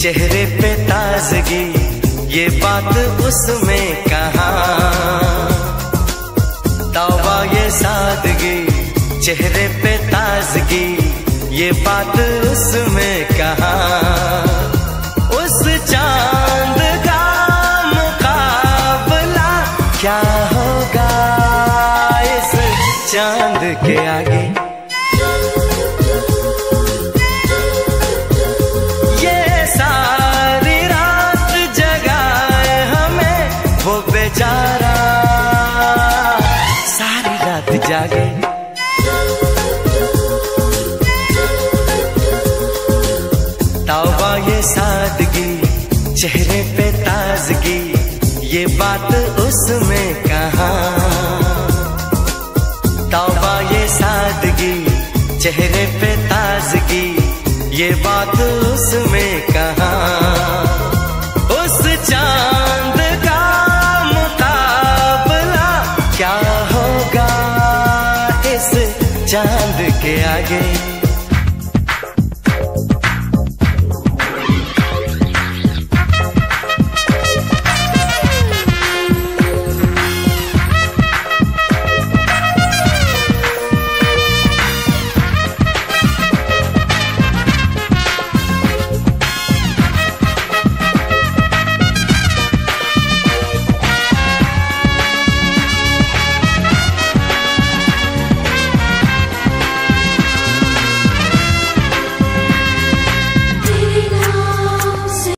चेहरे पे ताजगी, ये बात उसमें कहाँ। तौबा ये सादगी, चेहरे पे ताजगी, ये बात उसमें कहाँ। उस चांद का मुकाबला क्या होगा इस चांद के आगे। ये सारी रात जगाए हमें वो बेचारा, सारी रात जागे। तौबा ये सादगी, चेहरे पे ताजगी, ये बात उसमें कहाँ। तौबा ये सादगी, चेहरे पे ताजगी, ये बात उसमें कहाँ। उस चांद का मुकाबला क्या होगा इस चांद के आगे।